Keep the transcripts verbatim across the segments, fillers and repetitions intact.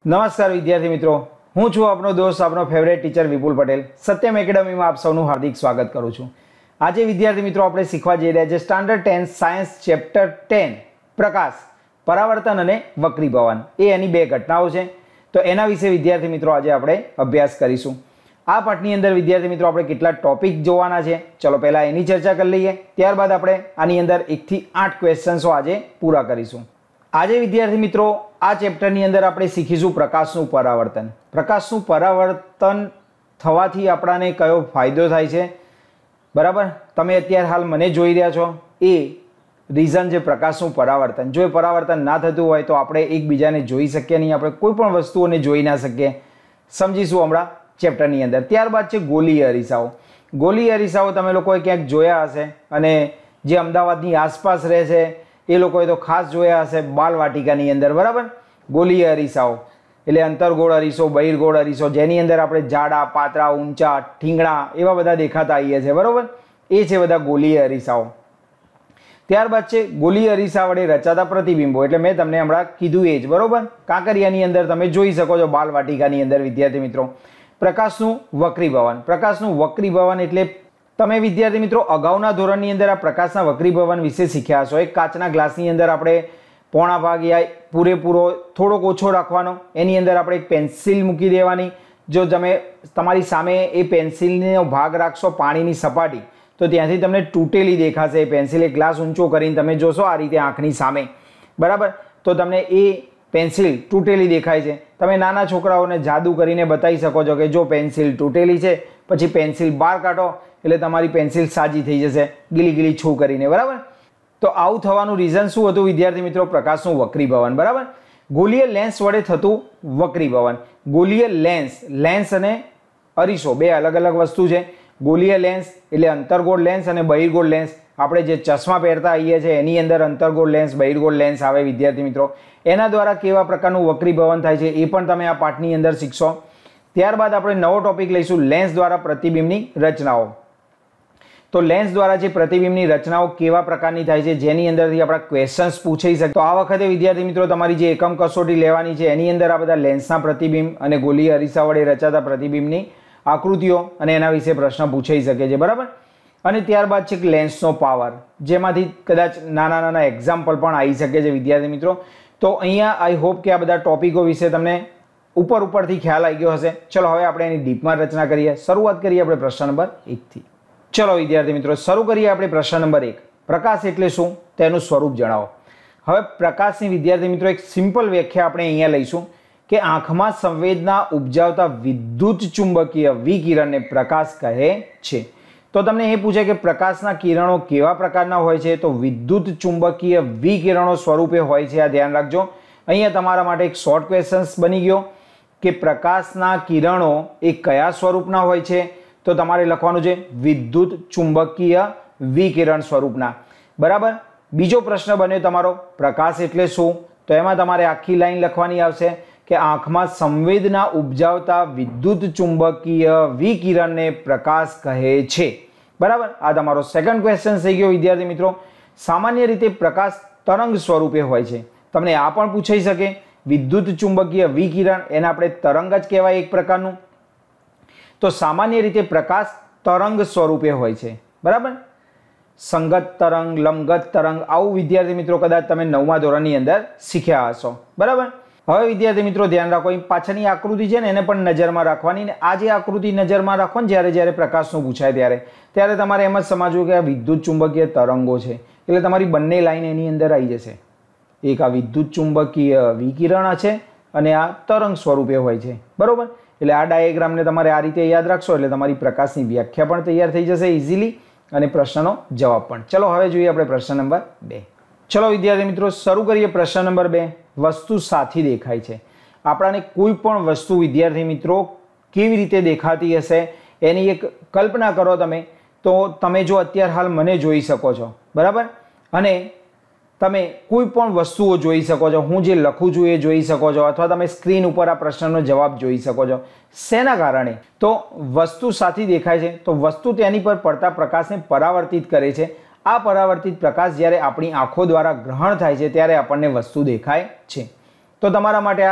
નમસ્કાર વિદ્યાર્થી મિત્રો, હું છું આપનો દોસ્ત આપનો ફેવરેટ ટીચર વિપુલ પટેલ. સત્યમ એકેડમીમાં આપ સૌનું હાર્દિક સ્વાગત કરું છું. આજે વિદ્યાર્થી મિત્રો આપણે શીખવા જઈ રહ્યા છે standard ten science chapter ten પ્રકાશ, પરાવર્તન અને વક્રીભવન. એ એની બે ઘટનાઓ છે, તો એના વિશે વિદ્યાર્થી મિત્રો આજે આપણે અભ્યાસ કરીશું. આ પાઠની અંદર વિદ્યાર્થી મિત્રો આપણે કેટલા ટોપિક જોવાના છે, ચલો પહેલાં એની ચર્ચા કરી લઈએ. ત્યારબાદ આપણે આની અંદર એકથી આઠ ક્વેશ્ચન્સો આજે પૂરા કરીશું. આજે વિદ્યાર્થી મિત્રો આ ચેપ્ટરની અંદર આપણે શીખીશું પ્રકાશનું પરાવર્તન. પ્રકાશનું પરાવર્તન થવાથી આપણાને કયો ફાયદો થાય છે, બરાબર? તમે અત્યારે હાલ મને જોઈ રહ્યા છો, એ રીઝન છે પ્રકાશનું પરાવર્તન. જો એ પરાવર્તન ના થતું હોય તો આપણે એકબીજાને જોઈ શકીએ નહીં, આપણે કોઈ પણ વસ્તુઓને જોઈ ના શકીએ. સમજીશું હમણાં ચેપ્ટરની અંદર. ત્યારબાદ છે ગોલીય અરીસાઓ. ગોલીય અરીસાઓ તમે લોકોએ ક્યાંક જોયા હશે, અને જે અમદાવાદની આસપાસ રહે છે એ લોકોએ તો ખાસ જોયા હશે બાલવાટિકાની અંદર, બરાબર? ગોલીય અરીસાઓ એટલે અંતરગોળ અરીસો, બહિર્ગોળ અરીસો, જેની અંદર આપણે જાડા, પાતળા, ઊંચા, ઠીંગણા એવા બધા દેખાતા આવીએ છીએ, બરાબર? એ છે બધા ગોલીય અરીસાઓ. ત્યારબાદ છે ગોલીય અરીસા વડે રચાતા પ્રતિબિંબો, એટલે મેં તમને હમણાં કીધું એ જ, બરાબર? કાંકરિયાની અંદર તમે જોઈ શકો છો બાલવાટિકાની અંદર વિદ્યાર્થી મિત્રો. પ્રકાશનું વક્રીભવન. પ્રકાશનું વક્રીભવન એટલે તમે વિદ્યાર્થી મિત્રો અગાઉના ધોરણની અંદર આ પ્રકાશના વક્રીભવન વિશે શીખ્યા હશો. એક કાચના ગ્લાસની અંદર આપણે પોણા ભાગ યા પૂરેપૂરો થોડોક ઓછો રાખવાનો, એની અંદર આપણે એક પેન્સિલ મૂકી દેવાની. જો તમે તમારી સામે એ પેન્સિલનો ભાગ રાખશો પાણીની સપાટી, તો ત્યાંથી તમને તૂટેલી દેખાશે એ પેન્સિલ. એક ગ્લાસ ઊંચો કરીને તમે જોશો આ રીતે આંખની સામે, બરાબર? તો તમને એ પેન્સિલ તૂટેલી દેખાય છે. તમે નાના છોકરાઓને જાદુ કરીને બતાવી શકો છો કે જો પેન્સિલ તૂટેલી છે, પછી પેન્સિલ બહાર કાઢો એટલે તમારી પેન્સિલ સાજી થઈ જશે, ગીલી ગીલી છું કરીને, બરાબર? તો આવું થવાનું રીઝન શું હતું વિદ્યાર્થી મિત્રો? પ્રકાશનું વક્રીભવન, બરાબર? ગોલીય લેન્સ વડે થતું વક્રીભવન. ગોલીય લેન્સ, લેન્સ અને અરીસો બે અલગ અલગ વસ્તુ છે. ગોલીય લેન્સ એટલે અંતરગોળ લેન્સ, અને બહિર્ગોળ લેન્સ આપણે જે ચશ્મા પહેરતા આવીએ છીએ એની અંદર અંતરગોળ લેન્સ, બહિર્ગોળ લેન્સ આવે વિદ્યાર્થી મિત્રો. એના દ્વારા કેવા પ્રકારનું વક્રીભવન થાય છે એ પણ તમે આ પાઠની અંદર શીખશો. ત્યારબાદ આપણે નવો ટોપિક લઈશું, લેન્સ દ્વારા પ્રતિબિંબની રચનાઓ. તો લેન્સ દ્વારા જે પ્રતિબિંબની રચનાઓ કેવા પ્રકારની થાય છે, જેની અંદરથી આપણા ક્વેશ્ચન્સ પૂછાઈ શકે. તો આ વખતે વિદ્યાર્થી મિત્રો તમારી જે એકમ કસોટી લેવાની છે એની અંદર આ બધા લેન્સના પ્રતિબિંબ અને ગોલીય અરીસા વડે રચાતા પ્રતિબિંબની આકૃતિઓ અને એના વિશે પ્રશ્ન પૂછાઈ શકે છે, બરાબર? અને ત્યારબાદ છે લેન્સનો પાવર, જેમાંથી કદાચ નાના નાના એક્ઝામ્પલ પણ આવી શકે છે વિદ્યાર્થી મિત્રો. તો અહીંયા આઈ હોપ કે આ બધા ટોપિકો વિશે તમને ઉપર ઉપરથી ખ્યાલ આવી ગયો હશે. ચલો હવે આપણે એની ડીપમાં રચના કરીએ. શરૂઆત કરીએ આપણે પ્રશ્ન નંબર એકથી. ચલો વિદ્યાર્થી મિત્રો શરૂ કરીએ આપણે પ્રશ્ન નંબર એક. પ્રકાશ એટલે શું, તેનું સ્વરૂપ જણાવો. હવે પ્રકાશની વિદ્યાર્થી મિત્રો એક સિમ્પલ વ્યાખ્યા આપણે અહીંયા લઈશું કે આંખમાં સંવેદના ઉપજાવતા વિદ્યુત ચુંબકીય વિકિરણને પ્રકાશ કહે છે. તો તમને એ પૂછે કે પ્રકાશના કિરણો કેવા પ્રકારના હોય છે, તો વિદ્યુત ચુંબકીય વિકિરણો સ્વરૂપે હોય છે. આ ધ્યાન રાખજો. અહીંયા તમારા માટે એક શોર્ટ ક્વેશ્ચન્સ બની ગયો કે પ્રકાશના કિરણો એ કયા સ્વરૂપના હોય છે, તો તમારે લખવાનું છે વિદ્યુત ચુંબકીય વિકિરણ સ્વરૂપના, બરાબર? બીજો પ્રશ્ન બન્યો તમારો પ્રકાશ એટલે શું, તો એમાં તમારે આખી લાઈન લખવાની આવશે કે આંખમાં સંવેદના ઉપજાવતા વિદ્યુત ચુંબકીય વિકિરણને પ્રકાશ કહે છે, બરાબર? આ તમારો સેકન્ડ ક્વેશ્ચન થઈ ગયો વિદ્યાર્થી મિત્રો. સામાન્ય રીતે પ્રકાશ તરંગ સ્વરૂપે હોય છે. તમને આ પણ પૂછાઈ શકે. વિદ્યુત ચુંબકીય વિકિરણ એને આપણે તરંગ જ કહેવાય એક પ્રકારનું. તો સામાન્ય રીતે પ્રકાશ તરંગ સ્વરૂપે હોય છે, બરાબર? સંગત તરંગ, લંબગત તરંગ, આવું વિદ્યાર્થી મિત્રો કદાચ તમે નવમા ધોરણની અંદર શીખ્યા હશો, બરાબર? હવે વિદ્યાર્થી મિત્રો ધ્યાન રાખો, અહીં પાછળની આકૃતિ છે ને એને પણ નજરમાં રાખવાની. ને આ જે આકૃતિ નજરમાં રાખો ને જ્યારે જ્યારે પ્રકાશનું પૂછાય ત્યારે ત્યારે તમારે એમ જ સમજવું કે આ વિદ્યુત ચુંબકીય તરંગો છે, એટલે તમારી બંને લાઈન એની અંદર આવી જશે. એક આ વિદ્યુત ચુંબકીય વિકિરણ છે અને આ તરંગ સ્વરૂપે હોય છે, બરોબર? એટલે આ ડાયાગ્રામને તમારે આ રીતે યાદ રાખશો એટલે તમારી પ્રકાશની વ્યાખ્યા પણ તૈયાર થઈ જશે ઇઝીલી, અને પ્રશ્નનો જવાબ પણ. ચલો હવે જોઈએ આપણે પ્રશ્ન નંબર બે. ચલો વિદ્યાર્થી મિત્રો શરૂ કરીએ પ્રશ્ન નંબર બે. વસ્તુ સાથી દેખાય છે. આપણાને કોઈ પણ વસ્તુ વિદ્યાર્થી મિત્રો કેવી રીતે દેખાતી હશે એની એક કલ્પના કરો તમે. તો તમે જો અત્યારે હાલ મને જોઈ શકો છો, બરાબર? અને તમે કોઈ પણ વસ્તુઓ જોઈ શકો છો. હું જે લખું છું એ જોઈ શકો છો, અથવા તમે સ્ક્રીન ઉપર આ પ્રશ્નનો જવાબ જોઈ શકો છો. શેના કારણે? તો વસ્તુ સાથી દેખાય છે તો વસ્તુ તેની પર પડતા પ્રકાશને પરાવર્તિત કરે છે. આ પરાવર્તિત પ્રકાશ જ્યારે આપણી આંખો દ્વારા ગ્રહણ થાય છે ત્યારે આપણને વસ્તુ દેખાય છે. તો તમારા માટે આ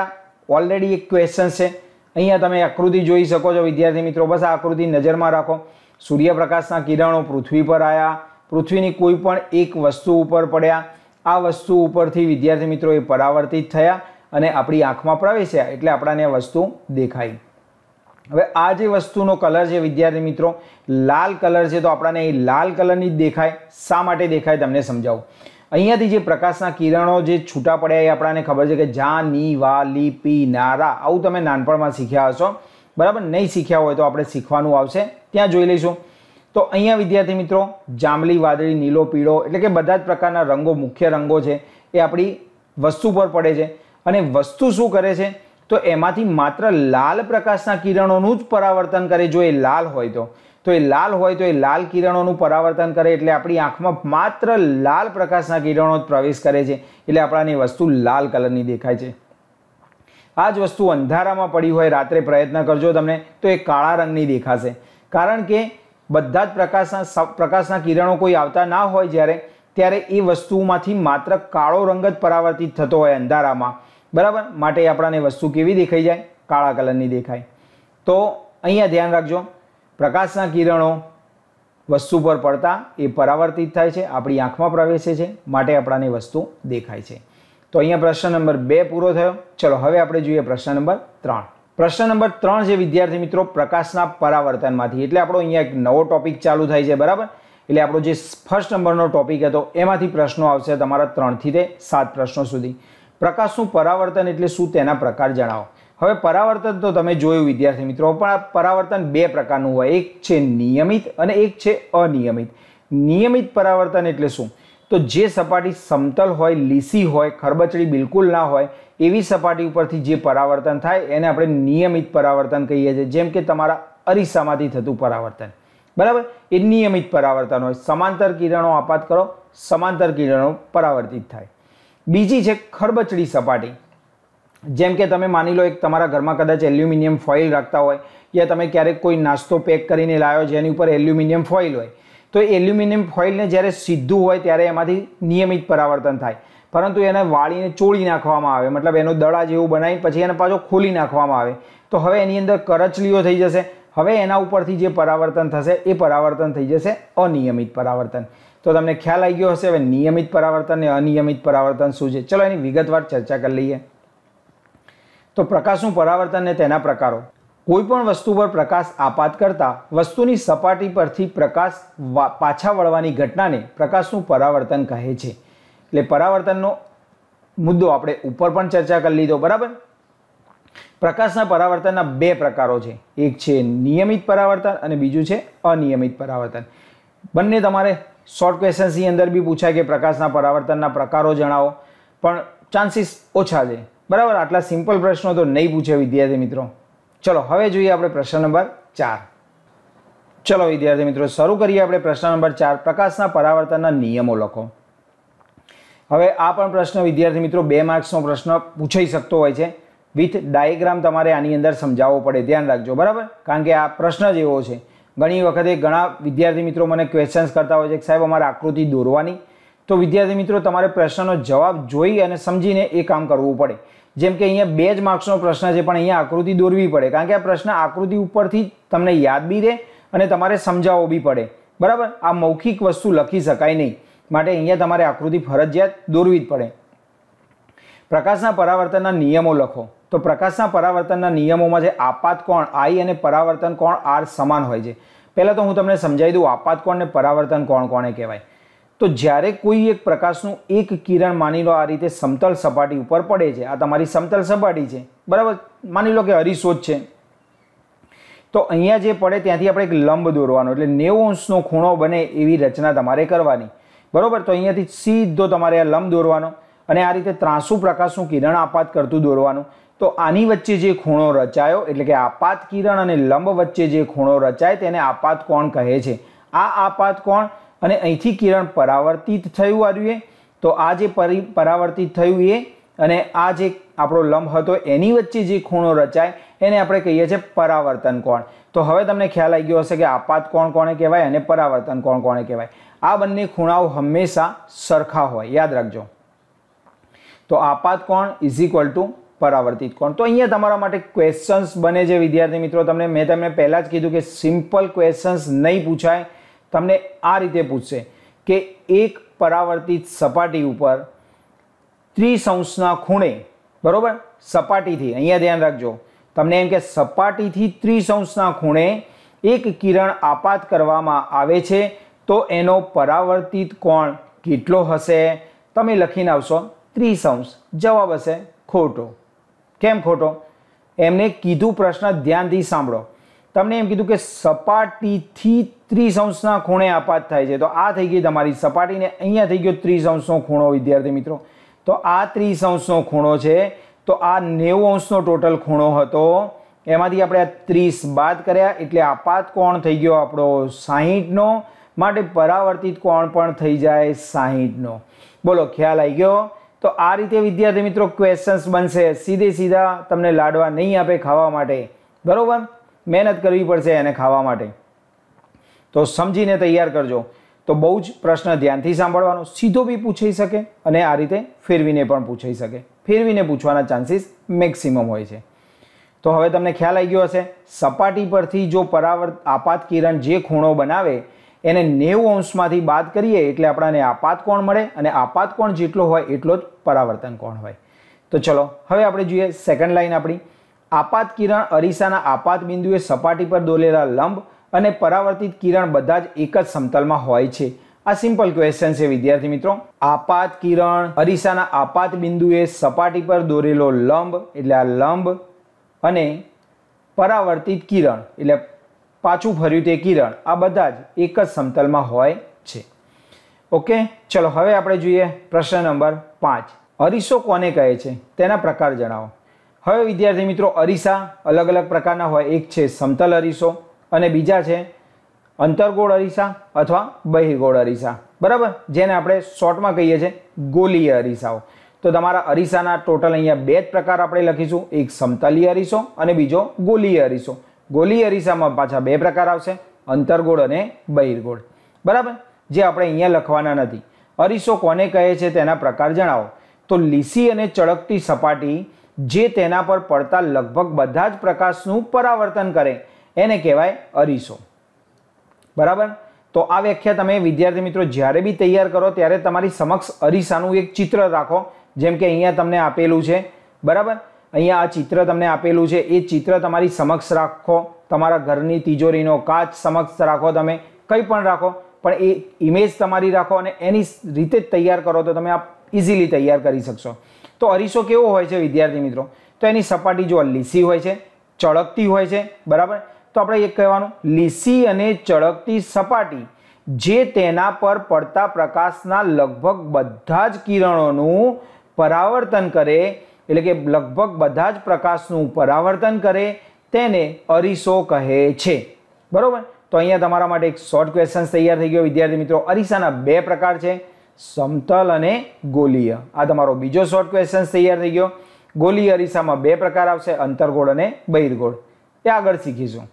ઓલરેડી એક ક્વેશ્ચન છે. અહીંયા તમે આકૃતિ જોઈ શકો છો વિદ્યાર્થી મિત્રો. બસ આ આકૃતિ નજરમાં રાખો. સૂર્યપ્રકાશના કિરણો પૃથ્વી પર આવ્યા, પૃથ્વીની કોઈ પણ એક વસ્તુ ઉપર પડ્યા, આ વસ્તુ ઉપરથી વિદ્યાર્થી મિત્રો એ પરાવર્તિત થયા અને આપણી આંખમાં પ્રવેશ્યા, એટલે આપણાને આ વસ્તુ દેખાય. હવે આ જે વસ્તુનો કલર છે વિદ્યાર્થી મિત્રો લાલ કલર છે, તો આપણાને એ લાલ કલરની જ દેખાય. શા માટે દેખાય તમને સમજાવું. અહીંયાથી જે પ્રકાશના કિરણો જે છૂટા પડ્યા એ આપણાને ખબર છે કે જા, ની, વા, લી, પી, ના, રા, આવું તમે નાનપણમાં શીખ્યા હશો, બરાબર. નહીં શીખ્યા હોય તો આપણે શીખવાનું આવશે, ત્યાં જોઈ લઈશું. તો અહીંયા વિદ્યાર્થી મિત્રો જાંબલી, વાદળી, નીલો, પીળો એટલે કે બધા જ પ્રકારના રંગો, મુખ્ય રંગો છે એ આપણી વસ્તુ પર પડે છે. અને વસ્તુ શું કરે છે તો એમાંથી માત્ર લાલ પ્રકાશના કિરણોનું જ પરાવર્તન કરે. જો એ લાલ હોય તો તો એ લાલ હોય તો એ લાલ કિરણોનું પરાવર્તન કરે, એટલે આપણી આંખમાં માત્ર લાલ પ્રકાશના કિરણો જ પ્રવેશ કરે છે, એટલે આપણાને વસ્તુ લાલ કલરની દેખાય છે. આ જ વસ્તુ અંધારામાં પડી હોય, રાત્રે પ્રયત્ન કરજો તમને, તો એ કાળા રંગની દેખાશે. કારણ કે બધા જ પ્રકાશના પ્રકાશના કિરણો કોઈ આવતા ના હોય જ્યારે, ત્યારે એ વસ્તુમાંથી માત્ર કાળો રંગ જ પરાવર્તિત થતો હોય અંધારામાં, બરાબર. માટે આપણાને વસ્તુ કેવી દેખાઈ જાય? કાળા કલરની દેખાય. તો અહીંયા ધ્યાન રાખજો, પ્રકાશના કિરણો વસ્તુ પર પડતા એ પરાવર્તિત થાય છે, આપણી આંખમાં પ્રવેશે છે, માટે આપણાને વસ્તુ દેખાય છે. તો અહીંયા પ્રશ્ન નંબર બે પૂરો થયો. ચલો હવે આપણે જોઈએ પ્રશ્ન નંબર ત્રણ. પ્રશ્ન નંબર ત્રણ છે વિદ્યાર્થી મિત્રો પ્રકાશના પરાવર્તનમાંથી, એટલે આપણો અહીંયા એક નવો ટોપિક ચાલુ થાય છે, બરાબર. એટલે આપણો જે ફર્સ્ટ નંબરનો ટોપિક હતો એમાંથી પ્રશ્નો આવશે તમારા ત્રણથી તે સાત પ્રશ્નો સુધી. પ્રકાશનું પરાવર્તન એટલે શું, તેના પ્રકાર જણાવો. હવે પરાવર્તન તો તમે જોયું વિદ્યાર્થી મિત્રો, પણ આ પરાવર્તન બે પ્રકારનું હોય, એક છે નિયમિત અને એક છે અનિયમિત. નિયમિત પરાવર્તન એટલે શું, તો જે સપાટી સમતલ હોય, લીસી હોય, ખરબચડી બિલકુલ ના હોય એવી સપાટી ઉપરથી જે પરાવર્તન થાય એને આપણે નિયમિત પરાવર્તન કહીએ છીએ. જેમ કે તમારા અરીસામાંથી થતું પરાવર્તન, બરાબર, એ નિયમિત પરાવર્તન હોય. સમાંતર કિરણો આપાત કરો, સમાંતર કિરણો પરાવર્તિત થાય. બીજી છે ખરબચડી સપાટી. જેમ કે તમે માની લો એક તમારા ઘરમાં કદાચ એલ્યુમિનિયમ ફોઇલ રાખતા હોય, યા તમે ક્યારેક કોઈ નાસ્તો પેક કરીને લાવ્યો જેની ઉપર એલ્યુમિનિયમ ફોઇલ હોય, તો એલ્યુમિનિયમ ફોઇલને જ્યારે સીધું હોય ત્યારે એમાંથી નિયમિત પરાવર્તન થાય, પરંતુ એને વાળીને ચોળી નાખવામાં આવે, મતલબ એનો દડા જેવું બનાવી પછી એને પાછો ખોલી નાખવામાં આવે, તો હવે એની અંદર કરચલીઓ થઈ જશે. હવે એના ઉપરથી જે પરાવર્તન થશે એ પરાવર્તન થઈ જશે અનિયમિત પરાવર્તન. તો તમને ખ્યાલ આવી ગયો હશે હવે નિયમિત પરાવર્તન અને અનિયમિત પરાવર્તન શું છે. ચલો એની વિગતવાર ચર્ચા કરી લઈએ. તો પ્રકાશનું પરાવર્તન અને તેના પ્રકારો. કોઈ પણ વસ્તુ પર પ્રકાશ આપાત કરતા વસ્તુની સપાટી પરથી પ્રકાશ પાછા વળવાની ઘટનાને પ્રકાશનું પરાવર્તન કહે છે. એટલે પરાવર્તનનો મુદ્દો આપણે ઉપર પણ ચર્ચા કરી લીધો, બરાબર. પ્રકાશના પરાવર્તનના બે પ્રકારો છે, એક છે નિયમિત પરાવર્તન અને બીજું છે અનિયમિત પરાવર્તન. બંને તમારે શોર્ટ ક્વેશ્ચન્સની અંદર બી પૂછાય કે પ્રકાશના પરાવર્તનના પ્રકારો જણાવો, પણ ચાન્સીસ ઓછા છે, બરાબર. આટલા સિમ્પલ પ્રશ્નો તો નહીં પૂછે વિદ્યાર્થી મિત્રો. ચલો હવે જોઈએ આપણે પ્રશ્ન નંબર ચાર. ચલો વિદ્યાર્થી મિત્રો શરૂ કરીએ આપણે પ્રશ્ન નંબર ચાર. પ્રકાશના પરાવર્તનના નિયમો લખો. હવે આ પણ પ્રશ્ન વિદ્યાર્થી મિત્રો બે માર્ક્સનો પ્રશ્ન પૂછાઈ શકતો હોય છે. વિથ ડાયાગ્રામ તમારે આની અંદર સમજાવવો પડે, ધ્યાન રાખજો, બરાબર. કારણ કે આ પ્રશ્ન જ એવો છે. ઘણી વખતે ઘણા વિદ્યાર્થી મિત્રો મને ક્વેશ્ચન્સ કરતા હોય છે કે સાહેબ અમારે આકૃતિ દોરવાની. તો વિદ્યાર્થી મિત્રો તમારે પ્રશ્નનો જવાબ જોઈ અને સમજીને એ કામ કરવું પડે. જેમ કે અહીંયા બે જ માર્ક્સનો પ્રશ્ન છે પણ અહીંયા આકૃતિ દોરવી પડે, કારણ કે આ પ્રશ્ન આકૃતિ ઉપરથી તમને યાદ બી રહે અને તમારે સમજાવવો બી પડે, બરાબર. આ મૌખિક વસ્તુ લખી શકાય નહીં, માટે અહીંયા તમારે આકૃતિ ફરજિયાત દોરવી જ પડે. પ્રકાશના પરાવર્તનના નિયમો લખો. તો પ્રકાશના પરાવર્તનના નિયમોમાં છે આપાત કોણ આઈ અને પરાવર્તન કોણ આર સમાન હોય છે. પહેલાં તો હું તમને સમજાવી દઉં આપાત કોણ ને પરાવર્તન કોણ કોને કહેવાય. તો જ્યારે કોઈ એક પ્રકાશનું એક કિરણ માની લો આ રીતે સમતલ સપાટી ઉપર પડે છે, આ તમારી સમતલ સપાટી છે, બરાબર. માની લો કે અરીસો જ છે, તો અહીંયા જે પડે ત્યાંથી આપણે એક લંબ દોરવાનો, એટલે નેવું અંશનો ખૂણો બને એવી રચના તમારે કરવાની, બરાબર. તો અહીંયાથી સીધો તમારે આ લંબ દોરવાનો અને આ રીતે ત્રાસુ પ્રકાશનું કિરણ આપાત કરતું દોરવાનું. તો આની વચ્ચે જે ખૂણો રચાયો એટલે કે આપાત કિરણ અને લંબ વચ્ચે જે ખૂણો રચાય તેને આપાત કોણ કહે છે. આ આપાત કોણ અને અહીંથી કિરણ પરાવર્તિત થયું આવ્યું, તો આ જે પરી પરાવર્તિત થયું એ અને આ જે આપણો લંબ હતો એની વચ્ચે જે ખૂણો રચાય એને આપણે કહીએ છીએ પરાવર્તન કોણ. તો હવે તમને ખ્યાલ આવી ગયો હશે કે આપાત કોણ કોને કહેવાય અને પરાવર્તન કોણ કોને કહેવાય. આ બંને ખૂણાઓ હંમેશા સરખા હોય, યાદ રાખજો. તો આપાત કોણ ઇઝ ઇક્વલ ટુ પરાવર્તિત કોણ. તો અહીંયા તમારા માટે ક્વેશ્ચન્સ બને છે વિદ્યાર્થી મિત્રો. તમને મેં તમને પહેલાં જ કીધું કે સિમ્પલ ક્વેશ્ચન્સ નહીં પૂછાય, તમને આ રીતે પૂછશે કે એક પરાવર્તિત સપાટી ઉપર ત્રીસ અંશના ખૂણે, બરોબર, સપાટીથી, અહીંયા ધ્યાન રાખજો, તમને એમ કે સપાટીથી ત્રીસ અંશના ખૂણે એક કિરણ આપાત કરવામાં આવે છે તો એનો પરાવર્તિત કોણ કેટલો હશે? તમે લખીને આવશો ત્રીસ અંશ. જવાબ હશે ખોટો. કેમ ખોટો? એમને કીધું, પ્રશ્ન ધ્યાનથી સાંભળો. તમને એમ કીધું કે સપાટીથી ત્રીસ અંશના ખૂણે આપાત થાય છે, તો આ થઈ ગઈ તમારી સપાટીને, અહીંયા થઈ ગયો ત્રીસ અંશનો ખૂણો વિદ્યાર્થી મિત્રો. તો આ ત્રીસ અંશનો ખૂણો છે, તો આ નેવું અંશનો ટોટલ ખૂણો હતો, એમાંથી આપણે આ ત્રીસ બાદ કર્યા એટલે આપાત કોણ થઈ ગયો આપણો સાહીઠનો, માટે પરાવર્તિત કોણ પણ થઈ જાય સાહીઠનો. બોલો, ખ્યાલ આવી ગયો? તો આ રીતે વિદ્યાર્થી મિત્રો ક્વેશ્ચન્સ બનશે. સીધે સીધા તમને લાડવા નહીં આપે ખાવા માટે, બરોબર, મહેનત કરવી પડશે એને ખાવા માટે. તો સમજીને તૈયાર કરજો. તો બહુ જ પ્રશ્ન ધ્યાનથી સાંભળવાનો. સીધો બી પૂછાઈ શકે અને આ રીતે ફેરવીને પણ પૂછાઈ શકે. ફેરવીને પૂછવાના ચાન્સીસ મેક્સિમમ હોય છે. તો હવે તમને ખ્યાલ આવી ગયો હશે. સપાટી પરથી જો પરાવર્ત આપાત કિરણ જે ખૂણો બનાવે એને નેવું અંશમાંથી બાદ કરીએ એટલે આપણને આપાત કોણ મળે, અને આપાત કોણ જેટલો હોય એટલો જ પરાવર્તન કોણ હોય. તો ચલો હવે આપણે જોઈએ સેકન્ડ લાઈન આપણી. આપાત કિરણ અરીસાના આપાત બિંદુએ સપાટી પર દોરેલા લંબ અને પરાવર્તિત કિરણ બધા જ એક જ સમતલમાં હોય છે. આ સિમ્પલ ક્વેશ્ચન છે વિદ્યાર્થી મિત્રો. આપાત કિરણ અરીસાના આપાત બિંદુએ સપાટી પર દોરેલો લંબ એટલે આ લંબ અને પરાવર્તિત કિરણ એટલે પાછું ફર્યું તે કિરણ, આ બધા જ એક જ સમતલમાં હોય છે. ઓકે, ચલો હવે આપણે જોઈએ પ્રશ્ન નંબર પાંચ. અરીસો કોને કહે છે તેના પ્રકાર જણાવો. હવે વિદ્યાર્થી મિત્રો અરીસા અલગ અલગ પ્રકારના હોય. એક છે સમતલ અરીસો અને બીજા છે અંતર્ગોળ અરીસા અથવા બહિર્ગોળ અરીસા, બરાબર, જેને આપણે શોર્ટમાં કહીએ છીએ ગોલીય અરીસાઓ. તો તમારા અરીસાના ટોટલ અહીંયા બે જ પ્રકાર આપણે લખીશું, એક સમતલીય અરીસો અને બીજો ગોલીય અરીસો. ગોલીય અરીસામાં પાછા બે પ્રકાર આવશે, અંતર્ગોળ અને બહિર્ગોળ, બરાબર, જે આપણે અહીંયા લખવાના નથી. અરીસો કોને કહે છે તેના પ્રકાર જણાવો. તો લીસી અને ચળકતી સપાટી જે તેના પર પડતા લગભગ બધા જ પ્રકાશનું પરાવર્તન કરે એને કહેવાય અરીસો, બરાબર. તો આ વ્યાખ્યા તમે વિદ્યાર્થી મિત્રો જ્યારે બી તૈયાર કરો ત્યારે તમારી સમક્ષ અરીસાનું એક ચિત્ર રાખો. જેમ કે અહીંયા તમને આપેલું છે, બરાબર, અહીંયા આ ચિત્ર તમને આપેલું છે, એ ચિત્ર તમારી સમક્ષ રાખો. તમારા ઘરની તિજોરીનો કાચ સમક્ષ રાખો, તમે કંઈ પણ રાખો, પણ એ ઇમેજ તમારી રાખો અને એની રીતે જ તૈયાર કરો તો તમે આ ઇઝીલી તૈયાર કરી શકશો. તો અરીસો કેવો હોય છે વિદ્યાર્થી મિત્રો? તો એની સપાટી જો લીસી હોય છે, ચળકતી હોય છે, બરાબર. તો આપણે એક કહેવાનું લીસી અને ચળકતી સપાટી જે તેના પર પડતા પ્રકાશના લગભગ બધા જ કિરણોનું પરાવર્તન કરે, એટલે કે લગભગ બધા જ પ્રકાશનું પરાવર્તન કરે તેને અરીસો કહે છે, બરોબર. તો અહીંયા તમારા માટે એક શોર્ટ ક્વેશ્ચન તૈયાર થઈ ગયો વિદ્યાર્થી મિત્રો. અરીસાના બે પ્રકાર છે, સમતલ અને ગોલીય. આ તમારો બીજો શોર્ટ ક્વેશ્ચન તૈયાર થઈ ગયો. ગોલીય અરીસામાં બે પ્રકાર આવશે, અંતર્ગોળ અને બહિર્ગોળ. એ આગળ શીખીશું.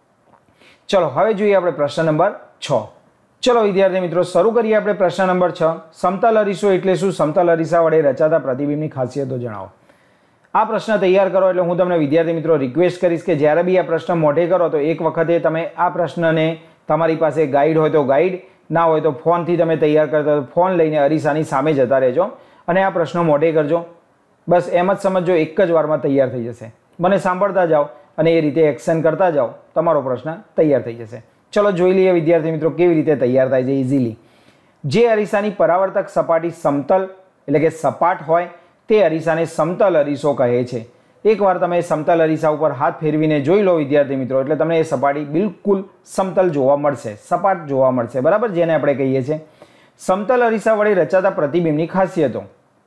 ચલો હવે જોઈએ આપણે પ્રશ્ન નંબર છ. ચલો વિદ્યાર્થી મિત્રો શરૂ કરીએ આપણે પ્રશ્ન નંબર છ. સમતલ અરીસો એટલે શું? સમતલ અરીસા વડે રચાતા પ્રતિબિંબની ખાસિયતો જણાવો. આ પ્રશ્ન તૈયાર કરો એટલે હું તમને વિદ્યાર્થી મિત્રો રિક્વેસ્ટ કરીશ કે જ્યારે બી આ પ્રશ્ન મોઢે કરો તો એક વખતે તમે આ પ્રશ્નને, તમારી પાસે ગાઈડ હોય તો ગાઈડ, ના હોય તો ફોનથી તમે તૈયાર કરતા તો ફોન લઈને અરીસાની સામે જતા રહેજો અને આ પ્રશ્ન મોઢે કરજો. બસ એમ જ સમજો, એક જ વારમાં તૈયાર થઈ જશે. મને સાંભળતા જાઓ અને એ રીતે એક્શન કરતા જાઓ, તમારો પ્રશ્ન તૈયાર થઈ જશે. ચલો જોઈ લઈએ વિદ્યાર્થી મિત્રો કેવી રીતે તૈયાર થાય છે ઇઝીલી. જે અરીસાની પરાવર્તક સપાટી સમતલ એટલે કે સપાટ હોય તે અરીસાને સમતલ અરીસો કહે છે. એકવાર તમે સમતલ અરીસા ઉપર હાથ ફેરવીને જોઈ લો વિદ્યાર્થી મિત્રો એટલે તમને એ સપાટી બિલકુલ સમતલ જોવા મળશે, સપાટ જોવા મળશે, બરાબર, જેને આપણે કહીએ છીએ. સમતલ અરીસા વડે રચાતા પ્રતિબિંબની ખાસિયતો.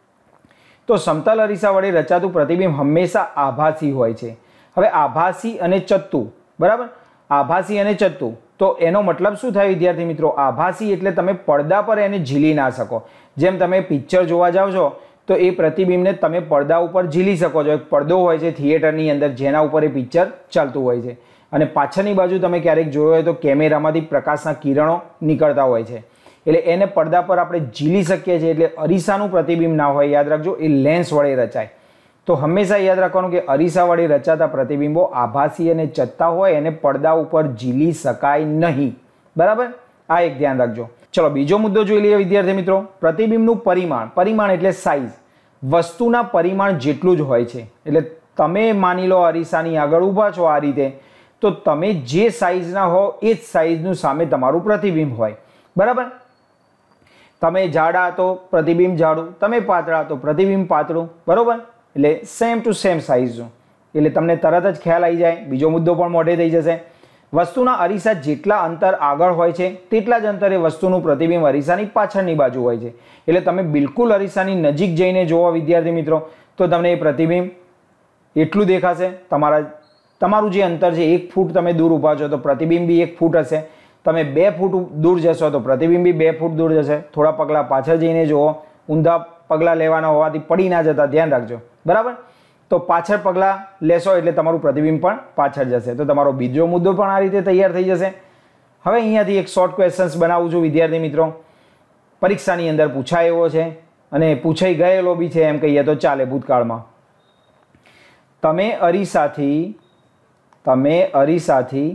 તો સમતલ અરીસા વડે રચાતું પ્રતિબિંબ હંમેશા આભાસી હોય છે. હવે આભાસી અને ચત્તુ, બરાબર, આભાસી અને ચત્તુ, તો એનો મતલબ શું થાય વિદ્યાર્થી મિત્રો? આભાસી એટલે તમે પડદા પર એને ઝીલી ના શકો. જેમ તમે પિક્ચર જોવા જાઓ છો તો એ પ્રતિબિંબને તમે પડદા ઉપર ઝીલી શકો છો. એક પડદો હોય છે થિયેટરની અંદર જેના ઉપર એ પિક્ચર ચાલતું હોય છે અને પાછળની બાજુ તમે ક્યારેક જોયો હોય તો કેમેરામાંથી પ્રકાશના કિરણો નીકળતા હોય છે, એટલે એને પડદા પર આપણે ઝીલી શકીએ છીએ. એટલે અરીસાનું પ્રતિબિંબ ના હોય, યાદ રાખજો, એ લેન્સ વડે રચાય. તો હંમેશા યાદ રાખવાનું કે અરીસા વડે રચાતા પ્રતિબિંબો આભાસી અને ચત્તા હોય એને પડદા ઉપર ઝીલી શકાય નહીં. બરાબર, આ એક ધ્યાન રાખજો. ચલો બીજો મુદ્દો જોઈ લઈએ વિદ્યાર્થી મિત્રો. પ્રતિબિંબનું પરિમાણ, પરિમાણ એટલે સાઇઝ, વસ્તુના પરિમાણ જેટલું જ હોય છે. એટલે તમે માની લો અરીસાની આગળ ઊભા છો આ રીતે, તો તમે જે સાઇઝના હો એ જ સાઇઝનું સામે તમારું પ્રતિબિંબ હોય. બરાબર, તમે જાડા તો પ્રતિબિંબ જાડું, તમે પાતળા તો પ્રતિબિંબ પાતળું. બરાબર, એટલે સેમ ટુ સેમ સાઇઝનું, એટલે તમને તરત જ ખ્યાલ આવી જાય. બીજો મુદ્દો પણ મોઢે થઈ જશે. વસ્તુના અરીસા જેટલા અંતર આગળ હોય છે તેટલા જ અંતરે વસ્તુનું પ્રતિબિંબ અરીસાની પાછળની બાજુ હોય છે. એટલે તમે બિલકુલ અરીસાની નજીક જઈને જોવો વિદ્યાર્થી મિત્રો, તો તમને એ પ્રતિબિંબ એટલું દેખાશે. તમારા તમારું જે અંતર છે એક ફૂટ તમે દૂર ઊભા છો તો પ્રતિબિંબ બી એક ફૂટ હશે. તમે બે ફૂટ દૂર જશો તો પ્રતિબિંબ બી બે ફૂટ દૂર જશે. થોડા પગલાં પાછળ જઈને જુઓ, ઊંધા પગલાં લેવાના હોવાથી પડી ના જતા ધ્યાન રાખજો. બરાબર, તો પાછળ પગલાં લેશો એટલે તમારું પ્રતિબિંબ પણ પાછળ જશે. તો તમારો બીજો મુદ્દો પણ આ રીતે તૈયાર થઈ જશે. હવે અહીંયાથી એક શોર્ટ ક્વેશ્ચન્સ બનાવું છું વિદ્યાર્થી મિત્રો. પરીક્ષાની અંદર પૂછાય એવો છે અને પૂછાઈ ગયેલો બી છે એમ કહીએ તો ચાલે ભૂતકાળમાં. તમે અરીસાથી તમે અરીસાથી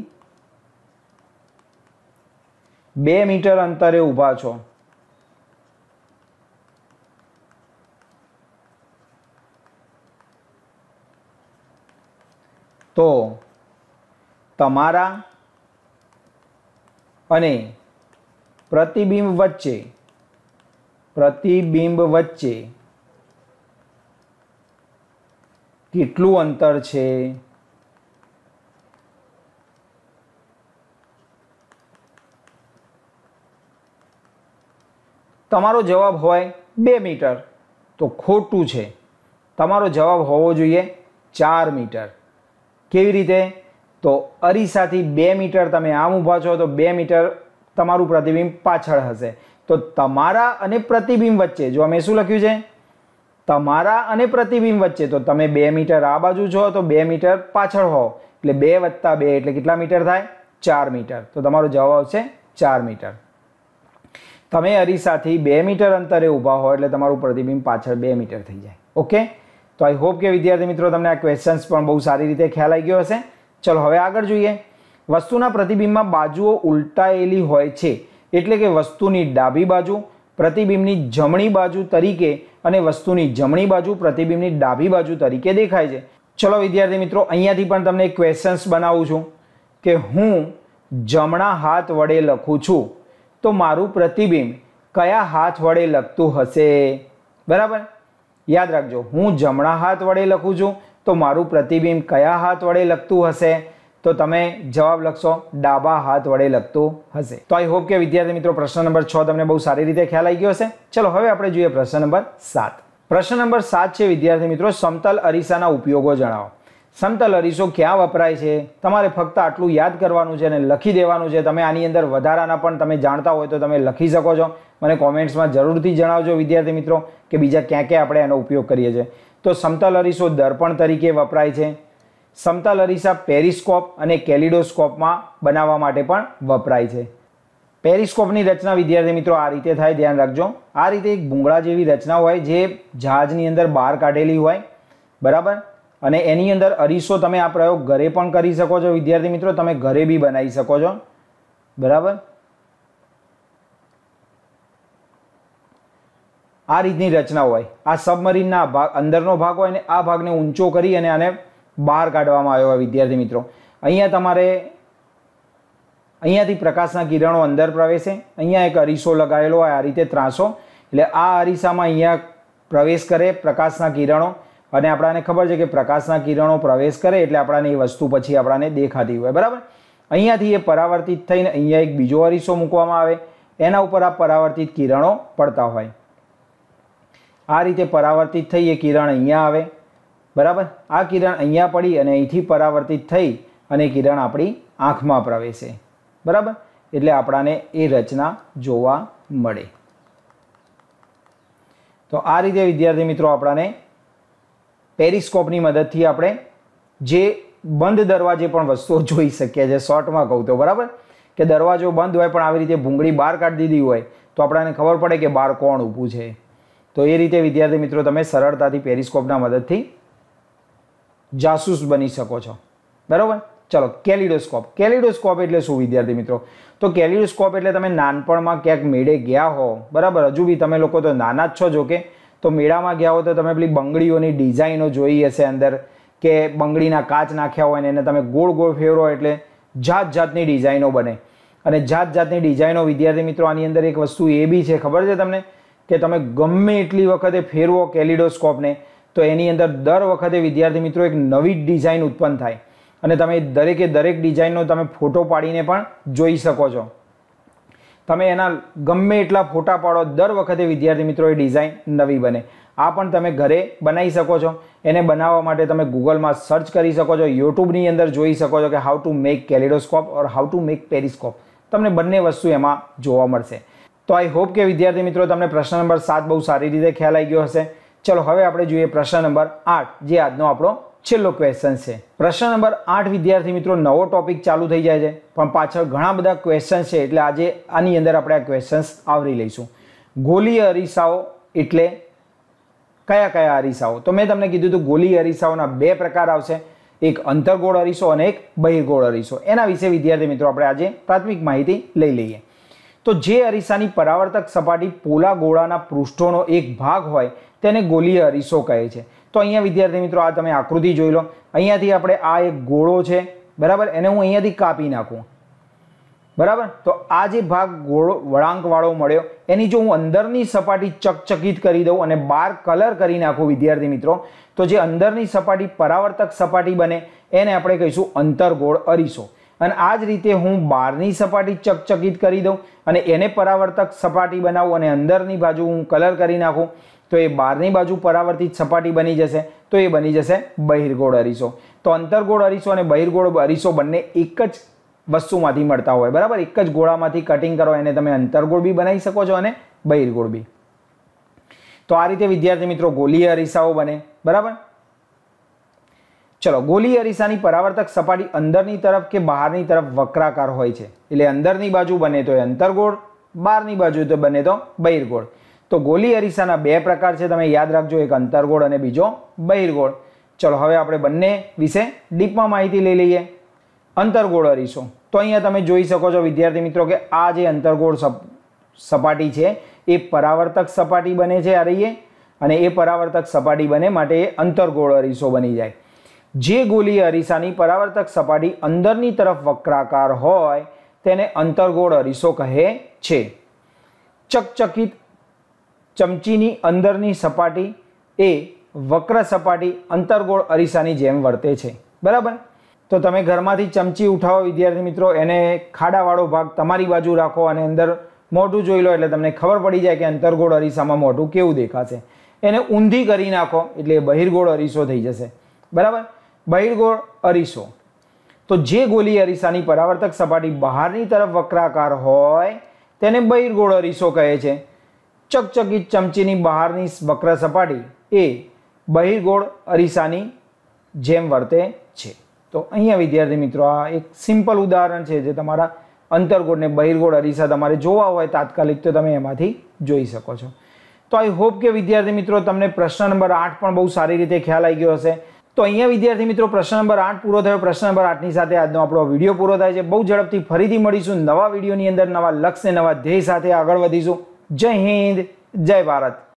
બે મીટર અંતરે ઊભા છો. તો તમારા અને પ્રતિબિંબ વચ્ચે પ્રતિબિંબ વચ્ચે કેટલું અંતર છે? તમારો જવાબ હોય બે મીટર તો ખોટું છે. તમારો જવાબ હોવો જોઈએ ચાર મીટર. કેવી રીતે? તો અરીસાથી બે મીટર તમે આમ ઊભા છો તો બે મીટર તમારું પ્રતિબિંબ પાછળ હશે. તો તમારા અને પ્રતિબિંબ વચ્ચે, જો અમે શું લખ્યું છે? તમારા અને પ્રતિબિંબ વચ્ચે, તો તમે બે મીટર આ બાજુ છો તો બે મીટર પાછળ હો, એટલે બે વત્તા બે એટલે કેટલા મીટર થાય? ચાર મીટર. તો તમારો જવાબ આવશે ચાર મીટર. તમે અરીસાથી બે મીટર અંતરે ઊભા હો એટલે તમારું પ્રતિબિંબ પાછળ બે મીટર થઈ જાય. ઓકે, તો આઈ હોપ કે વિદ્યાર્થી મિત્રો તમને આ ક્વેશ્ચન્સ પણ બહુ સારી રીતે ખ્યાલ આવી ગયો હશે. ચલો હવે આગળ જોઈએ. વસ્તુના પ્રતિબિંબમાં બાજુઓ ઉલટાયેલી હોય છે, એટલે કે વસ્તુની ડાબી બાજુ પ્રતિબિંબની જમણી બાજુ તરીકે અને વસ્તુની જમણી બાજુ પ્રતિબિંબની ડાબી બાજુ તરીકે દેખાય છે. ચલો વિદ્યાર્થી મિત્રો, અહીંયાથી પણ તમને એક ક્વેશ્ચન્સ બનાવું છું કે હું જમણા હાથ વડે લખું છું તો મારું પ્રતિબિંબ કયા હાથ વડે લખતું હશે? બરાબર, યાદ રાખજો, હું જમણા હાથ વડે લખું છું તો મારું પ્રતિબિંબ કયા હાથ વડે લખતું હશે? તો તમે જવાબ લખશો ડાબા હાથ વડે લખતું હશે. તો આઈ હોપ કે વિદ્યાર્થી મિત્રો પ્રશ્ન નંબર છ તમને બહુ સારી રીતે ખ્યાલ આવી ગયો હશે. ચલો હવે આપણે જોઈએ પ્રશ્ન નંબર સાત. પ્રશ્ન નંબર સાત છે વિદ્યાર્થી મિત્રો, સમતલ અરીસાના ઉપયોગો જણાવો. સમતલ અરીસો ક્યાં વપરાય છે? તમારે ફક્ત આટલું યાદ કરવાનું છે અને લખી દેવાનું છે. તમે આની અંદર વધારાના પણ તમે જાણતા હોય તો તમે લખી શકો છો. મને કોમેન્ટ્સમાં જરૂરથી જણાવજો વિદ્યાર્થી મિત્રો કે બીજા ક્યાં ક્યાં આપણે એનો ઉપયોગ કરીએ છીએ. તો સમતલ અરીસો દર્પણ તરીકે વપરાય છે. સમતલ અરીસા પેરિસ્કોપ અને કેલિડોસ્કોપમાં બનાવવા માટે પણ વપરાય છે. પેરિસ્કોપની રચના વિદ્યાર્થી મિત્રો આ રીતે થાય, ધ્યાન રાખજો. આ રીતે એક ભૂંગળા જેવી રચના હોય જે જહાજની અંદર બહાર કાઢેલી હોય. બરાબર, અને એની અંદર અરીસો તમે આ પ્રયોગ ઘરે પણ કરી શકો છો વિદ્યાર્થી મિત્રો, તમે ઘરે બી બનાવી શકો છો. બરાબર, આ રીતની રચના હોય. આ સબમરીનના ભાગ અંદરનો ભાગ હોય ને આ ભાગને ઊંચો કરી અને આને બહાર કાઢવામાં આવ્યો હોય વિદ્યાર્થી મિત્રો. અહીંયા તમારે અહીંયાથી પ્રકાશના કિરણો અંદર પ્રવેશે. અહીંયા એક અરીસો લગાવેલો હોય આ રીતે ત્રાસો, એટલે આ અરીસામાં અહીંયા પ્રવેશ કરે પ્રકાશના કિરણો, અને આપણાને ખબર છે કે પ્રકાશના કિરણો પ્રવેશ કરે એટલે આપણાને એ વસ્તુ પછી આપણાને દેખાતી હોય. બરાબર, અહીંયાથી એ પરાવર્તિત થઈને અહીંયા એક બીજો અરીસો મૂકવામાં આવે, એના ઉપર આ પરાવર્તિત કિરણો પડતા હોય. આ રીતે પરાવર્તિત થઈ એ કિરણ અહીંયા આવે. બરાબર, આ કિરણ અહીંયા પડી અને અહીંથી પરાવર્તિત થઈ અને કિરણ આપણી આંખમાં પ્રવેશે. બરાબર, એટલે આપણાને એ રચના જોવા મળે. તો આ રીતે વિદ્યાર્થી મિત્રો આપણાને પેરિસ્કોપની મદદથી આપણે જે બંધ દરવાજે પણ વસ્તુઓ જોઈ શકીએ છીએ. શોર્ટમાં કહું તો બરાબર, કે દરવાજો બંધ હોય પણ આવી રીતે ભૂંગળી બહાર કાઢી દીધી હોય તો આપણને ખબર પડે કે બહાર કોણ ઊભું છે. તો એ રીતે વિદ્યાર્થી મિત્રો તમે સરળતાથી પેરિસ્કોપના મદદથી જાસૂસ બની શકો છો, બરાબર. ચલો, કેલિડોસ્કોપ. કેલિડોસ્કોપ એટલે શું વિદ્યાર્થી મિત્રો? તો કેલિડોસ્કોપ એટલે તમે નાનપણમાં ક્યાંક મેળે ગયા હો, બરાબર. હજુ બી તમે લોકો તો નાના જ છો, જો કે તો મેળામાં ગયા હો તો તમે પેલી બંગડીઓની ડિઝાઇનો જોઈ હશે અંદર, કે બંગડીના કાચ નાખ્યા હોય ને એને તમે ગોળ ગોળ ફેરવો એટલે જાત જાતની ડિઝાઇનો બને. અને જાત જાતની ડિઝાઇનો વિદ્યાર્થી મિત્રો, આની અંદર એક વસ્તુ એ બી છે, ખબર છે તમને, કે તમે ગમે એટલી વખતે ફેરવો કેલિડોસ્કોપને તો એની અંદર દર વખતે વિદ્યાર્થી મિત્રો એક નવી ડિઝાઇન ઉત્પન્ન થાય અને તમે દરેકે દરેક ડિઝાઇનનો તમે ફોટો પાડીને પણ જોઈ શકો છો. તમે એના ગમે એટલા ફોટા પાડો, દર વખતે વિદ્યાર્થી મિત્રો એ ડિઝાઇન નવી બને. આ પણ તમે ઘરે બનાવી શકો છો. એને બનાવવા માટે તમે ગૂગલમાં સર્ચ કરી શકો છો, યુટ્યુબની અંદર જોઈ શકો છો કે how to make kaleidoscope or how to make periscope. તમને બંને વસ્તુ એમાં જોવા મળશે. તો આઈ હોપ કે વિદ્યાર્થી મિત્રો તમને પ્રશ્ન નંબર સાત બહુ સારી રીતે ખ્યાલ આવી ગયો હશે. ચલો હવે આપણે જોઈએ પ્રશ્ન નંબર આઠ, જે આજનો આપણો છેલ્લો ક્વેશ્ચન છે. પ્રશ્ન નંબર આઠ વિદ્યાર્થી મિત્રો, નવો ટોપિક ચાલુ થઈ જાય છે પણ પાછળ ઘણા બધા ક્વેશ્ચન છે, એટલે આજે આની અંદર આપણે આ ક્વેશ્ચન્સ આવરી લઈશું. ગોલીય અરીસાઓ એટલે કયા કયા અરીસાઓ? તો મેં તમને કીધું હતું ગોલીય અરીસાઓના બે પ્રકાર આવશે, એક અંતર્ગોળ અરીસો અને એક બહિર્ગોળ અરીસો. એના વિશે વિદ્યાર્થી મિત્રો આપણે આજે પ્રાથમિક માહિતી લઈ લઈએ. તો જે અરીસાની પરાવર્તક સપાટી પોલા ગોળાના પૃષ્ઠોનો એક ભાગ હોય તેને ગોલીય અરીસો કહે છે. તો અહીંયા વિદ્યાર્થી મિત્રો આ તમે આકૃતિ જોઈ લો. અહીંયાથી આપણે આ એક ગોળો છે, બરાબર, એને હું અહીંયાથી કાપી નાખું, બરાબર. તો આ જે ભાગ ગોળો વળાંકવાળો મળ્યો એની જો હું અંદરની સપાટી ચકચકિત કરી દઉં અને બાર કલર કરી નાખું વિદ્યાર્થી મિત્રો, તો જે અંદરની સપાટી પરાવર્તક સપાટી બને એને આપણે કહીશું અંતર્ગોળ અરીસો. અને આ જ રીતે હું બહારની સપાટી ચકચકિત કરી દઉં અને એને પરાવર્તક સપાટી બનાવું અને અંદરની બાજુ હું કલર કરી નાખું તો એ બહારની બાજુ પરાવર્તિત સપાટી બની જશે, તો એ બની જશે બહિર્ગોળ અરીસો. તો અંતર્ગોળ અરીસો અને બહિર્ગોળ અરીસો બંને એક જ વસ્તુમાંથી મળતા હોય, બરાબર. એક જ ગોળામાંથી કટિંગ કરો એને તમે અંતર્ગોળ બી બનાવી શકો છો અને બહિર્ગોળ બી. તો આ રીતે વિદ્યાર્થી મિત્રો ગોલીય અરીસાઓ બને, બરાબર. ચલો, ગોલીય અરીસાની પરાવર્તક સપાટી અંદરની તરફ કે બહારની તરફ વક્રાકાર હોય છે, એટલે અંદરની બાજુ બને તો એ અંતર્ગોળ, બહારની બાજુ તો બને તો બહિર્ગોળ. તો ગોલીય અરીસાના બે પ્રકાર છે, તમે યાદ રાખજો, એક અંતર્ગોળ અને બીજો બહિર્ગોળ. ચલો હવે આપણે બંને વિશે ડીપમાં માહિતી લઈ લઈએ. અંતર્ગોળ અરીસો, તો અહીંયા તમે જોઈ શકો છો વિદ્યાર્થી મિત્રો કે આ જે અંતર્ગોળ સપાટી છે એ પરાવર્તક સપાટી બને છે આ રહીએ, અને એ પરાવર્તક સપાટી બને માટે એ અંતર્ગોળ અરીસો બની જાય. જે ગોલીય અરીસાની પરાવર્તક સપાટી અંદરની તરફ વક્રાકાર હોય તેને અંતર્ગોળ અરીસો કહે છે. ચકચકિત ચમચીની અંદરની સપાટી એ વક્ર સપાટી અંતર્ગોળ અરીસાની જેમ વર્તે છે, બરાબર. તો તમે ઘરમાંથી ચમચી ઉઠાવો વિદ્યાર્થી મિત્રો, એને ખાડાવાળો ભાગ તમારી બાજુ રાખો અને અંદર મોઢું જોઈ લો એટલે તમને ખબર પડી જાય કે અંતર્ગોળ અરીસામાં મોઢું કેવું દેખાશે. એને ઊંધી કરી નાખો એટલે બહિર્ગોળ અરીસો થઈ જશે, બરાબર. બહિર્ગોળ અરીસો, તો જે ગોલીય અરીસાની પરાવર્તક સપાટી બહારની તરફ વક્રાકાર હોય તેને બહિર્ગોળ અરીસો કહે છે. ચકચકિત ચમચીની બહારની વક્ર સપાટી એ બહિર્ગોળ અરીસાની જેમ વર્તે છે. તો અહીંયા વિદ્યાર્થી મિત્રો આ એક સિમ્પલ ઉદાહરણ છે, જે તમારા અંતર્ગોળ ને બહિર્ગોળ અરીસા તમારે જોવા હોય તાત્કાલિક તો તમે એમાંથી જોઈ શકો છો. તો આઈ હોપ કે વિદ્યાર્થી મિત્રો તમને પ્રશ્ન નંબર આઠ પણ બહુ સારી રીતે ખ્યાલ આવી ગયો હશે. તો અહીંયા વિદ્યાર્થી મિત્રો પ્રશ્ન નંબર આઠ પૂરો થયો. પ્રશ્ન નંબર આઠની સાથે આજનો આપણો વિડીયો પૂરો થાય છે. બહુ ઝડપથી ફરીથી મળીશું નવા વિડીયોની અંદર, નવા લક્ષ્ય, નવા ધ્યેય સાથે આગળ વધીશું. જય હિન્દ, જય ભારત.